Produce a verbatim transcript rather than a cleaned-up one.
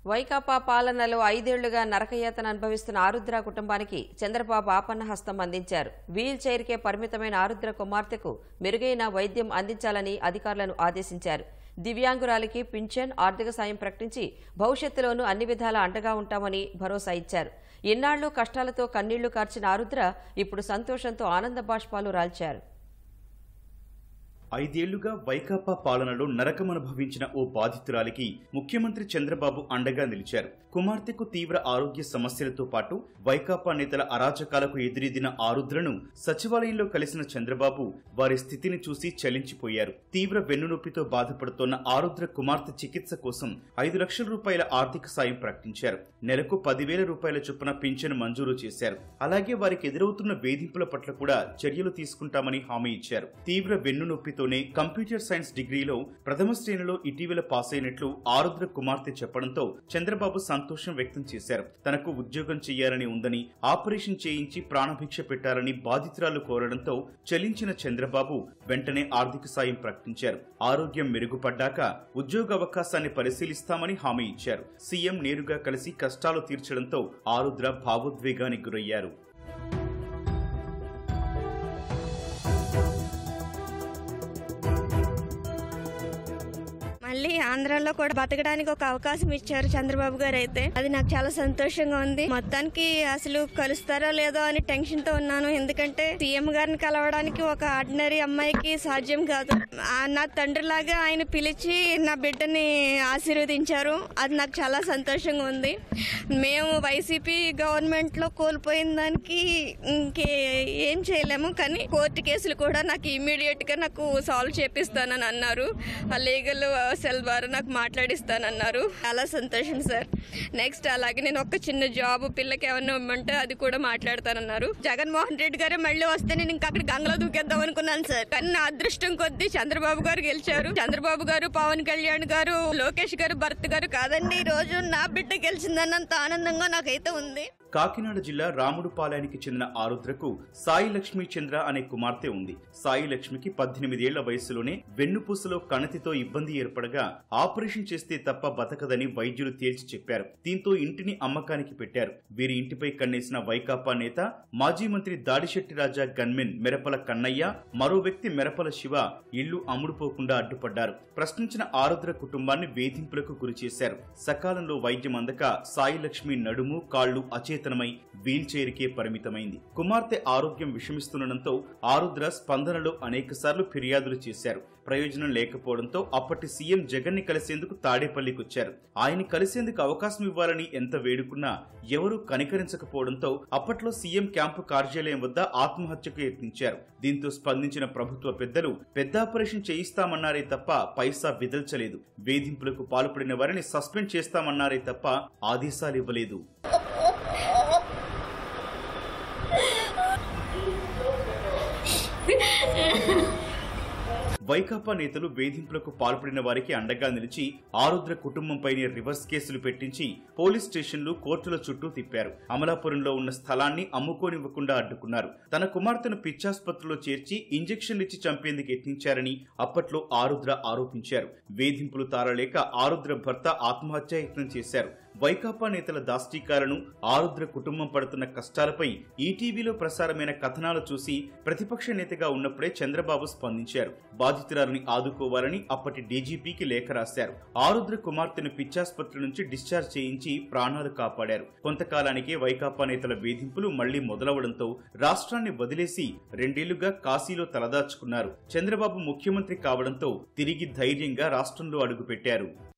వైకాపా పాలనలో ఐదేళ్లుగా నరకయాతన అనుభవిస్తున్న ఆరుద్ర కుటుంబానికి చంద్రబాబు ఆపన్న హస్తం అందించారు. వీల్ చైర్కే పరిమితమైన ఆరుద్ర కుమార్తెకు మెరుగైన వైద్యం అందించాలని అధికారులను ఆదేశించారు. దివ్యాంగురాలికి పింఛన్, ఆర్థిక సాయం ప్రకటించి భవిష్యత్తులోనూ అన్ని విధాలా అండగా ఉంటామని భరోసా ఇచ్చారు. ఇన్నాళ్లు కష్టాలతో కన్నీళ్లు కార్చిన ఆరుద్ర ఇప్పుడు సంతోషంతో ఆనంద బాష్పాలు రాల్చారు. ఐదేళ్లుగా వైకాపా పాలనలో నరకమనుభవించిన ఓ బాధితురాలికి ముఖ్యమంత్రి చంద్రబాబు అండగా నిలిచారు. కుమార్తెకు తీవ్ర ఆరోగ్య సమస్యలతో పాటు వైకాపా నేతల అరాచకాలకు ఎదురెదిన ఆరుద్రను సచివాలయంలో కలిసిన చంద్రబాబు వారి స్థితిని చూసి చలించిపోయారు. తీవ్ర వెన్నునొప్పితో బాధపడుతోన్న ఆరుద్ర కుమార్తె చికిత్స కోసం ఐదు లక్షల రూపాయల ఆర్థిక సాయం ప్రకటించారు. నెలకు పదివేల రూపాయల చొప్పున పింఛను మంజూరు చేశారు. అలాగే వారికి ఎదురవుతున్న వేధింపుల పట్ల కూడా చర్యలు తీసుకుంటామని హామీ ఇచ్చారు. తీవ్ర వెన్నునొప్పితోనే కంప్యూటర్ సైన్స్ డిగ్రీలో ప్రథమ శ్రేణిలో ఇటీవల పాస్ అయినట్లు ఆరుద్ర కుమార్తె చెప్పడంతో చంద్రబాబు సంతోషం వ్యక్తం చేశారు. తనకు ఉద్యోగం చేయాలని ఉందని, ఆపరేషన్ చేయించి ప్రాణభిక్ష పెట్టాలని బాధితురాలు కోరడంతో చలించిన చంద్రబాబు వెంటనే ఆర్థిక సాయం ప్రకటించారు. ఆరోగ్యం మెరుగుపడ్డాక ఉద్యోగ అవకాశాన్ని పరిశీలిస్తామని హామీ ఇచ్చారు. సీఎం నేరుగా కలిసి కష్టాలు తీర్చడంతో ఆరుద్ర భావోద్వేగానికి గురయ్యారు. మళ్ళీ ఆంధ్రాలో కూడా బతకడానికి ఒక అవకాశం ఇచ్చారు చంద్రబాబు గారు. అయితే అది నాకు చాలా సంతోషంగా ఉంది. మొత్తానికి అసలు కలుస్తారో లేదో అని టెన్షన్ తో ఉన్నాను. ఎందుకంటే సీఎం గారిని కలవడానికి ఒక ఆర్డినరీ అమ్మాయికి సాధ్యం కాదు. నా తండ్రిలాగా ఆయన పిలిచి నా బిడ్డని ఆశీర్వదించారు. అది నాకు చాలా సంతోషంగా ఉంది. మేము వైసీపీ గవర్నమెంట్ లో కోల్పోయిన దానికి ఇంకే ఏం చేయలేము, కానీ కోర్టు కేసులు కూడా నాకు ఇమీడియట్ గా నాకు సాల్వ్ చేపిస్తానని అన్నారు. ఆ లీగల్ సెల్ ద్వారా నాకు మాట్లాడిస్తానన్నారు. చాలా సంతోషం సార్. నెక్స్ట్ అలాగే నేను ఒక చిన్న జాబ్ పిల్లకి ఏమన్నా ఇవ్వమంటే అది కూడా మాట్లాడతానన్నారు. జగన్మోహన్ రెడ్డి గారు మళ్ళీ వస్తే నేను ఇంకా అక్కడ గంగలో దూకేద్దాం అనుకున్నాను సార్. కానీ నా అదృష్టం కొద్దీ చంద్రబాబు గారు గెలిచారు. చంద్రబాబు గారు, పవన్ కళ్యాణ్ గారు, లోకేష్ గారు, భరత్ గారు కాదండి, ఈ రోజు నా బిడ్డ గెలిచిందన్నంత ఆనందంగా నాకైతే ఉంది. కాకినాడ జిల్లా రాముడుపాలెనికి చెందిన ఆరుద్రకు సాయి లక్ష్మీ చంద్ర అనే కుమార్తె ఉంది. సాయి లక్ష్మికి పద్దెనిమిదేళ్ల వయసులోనే వెన్నుపూసలో కణతితో ఇబ్బంది ఏర్పడగా ఆపరేషన్ చేస్తే తప్ప బతకదని వైద్యులు తేల్చి చెప్పారు. దీంతో ఇంటిని అమ్మకానికి పెట్టారు. వీరి ఇంటిపై కన్నేసిన వైకాపా నేత మాజీ మంత్రి దాడిశెట్టి రాజా గన్మెన్ మెరపల కన్నయ్య, మరో వ్యక్తి మెరపల శివ ఇళ్లు అమ్ముడుపోకుండా అడ్డుపడ్డారు. ప్రశ్నించిన ఆరుద్ర కుటుంబాన్ని వేధింపులకు గురిచేశారు. సకాలంలో వైద్యం అందక సాయి లక్ష్మి నడుము, కాళ్లు అచేత వీల్ చైర్కే పరిమితమైంది. కుమార్తె ఆరోగ్యం విషమిస్తుండటంతో ఆరుద్ర స్పందనలో అనేక సార్లు ఫిర్యాదులు చేశారు. ప్రయోజనం లేకపోవడంతో అప్పటి సీఎం జగన్ ని కలిసేందుకు తాడేపల్లికొచ్చారు. ఆయన కలిసేందుకు అవకాశం ఇవ్వాలని ఎంత వేడుకున్నా ఎవరూ కనికరించకపోవడంతో అప్పట్లో సీఎం క్యాంపు కార్యాలయం వద్ద ఆత్మహత్యకు యత్నించారు. దీంతో స్పందించిన ప్రభుత్వ పెద్దలు పెద్ద ఆపరేషన్ చేయిస్తామన్నారే తప్ప పైసా విదల్చలేదు. వేధింపులకు పాల్పడిన వారిని సస్పెండ్ చేస్తామన్నారే తప్ప ఆదేశాలు ఇవ్వలేదు. వైకాపా నేతలు వేధింపులకు పాల్పడిన వారికి అండగా నిలిచి ఆరుద్ర కుటుంబంపైనే రివర్స్ కేసులు పెట్టించి పోలీస్ స్టేషన్లు, కోర్టుల చుట్టూ తిప్పారు. అమలాపురంలో ఉన్న స్థలాన్ని అమ్ముకోనివ్వకుండా అడ్డుకున్నారు. తన కుమార్తెను పిచ్చాసుపత్రిలో చేర్చి ఇంజెక్షన్లిచ్చి చంపేందుకు యత్నించారని అప్పట్లో ఆరుద్ర ఆరోపించారు. వేధింపులు తారలేక ఆరుద్ర భర్త ఆత్మహత్యా యత్నం చేశారు. వైకాపా నేతల దాష్టీకాలను, ఆరుద్ర కుటుంబం పడుతున్న కష్టాలపై ఈటీవీలో ప్రసారమైన కథనాలు చూసి ప్రతిపక్ష నేతగా ఉన్నప్పుడే చంద్రబాబు స్పందించారు. బాధితురాలని ఆదుకోవాలని అప్పటి డీజీపీకి లేఖ రాశారు. ఆరుద్ర కుమార్తెను పిచ్చాసుపత్రి నుంచి డిశ్చార్జ్ చేయించి ప్రాణాలు కాపాడారు. కొంతకాలానికే వైకాపా నేతల వేధింపులు మళ్లీ మొదలవడంతో రాష్ట్రాన్ని వదిలేసి రెండేళ్లుగా కాశీలో తలదాచుకున్నారు. చంద్రబాబు ముఖ్యమంత్రి కావడంతో తిరిగి ధైర్యంగా రాష్ట్రంలో అడుగుపెట్టారు.